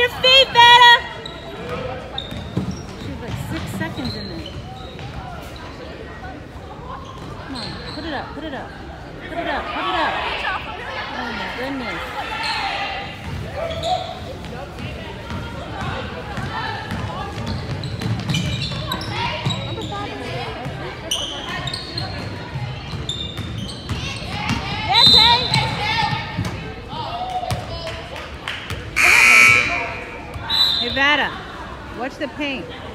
your feet, Vada. She has like 6 seconds in there. Come on, put it up, put it up. Put it up, put it up. Oh my goodness. Nevada, watch the paint.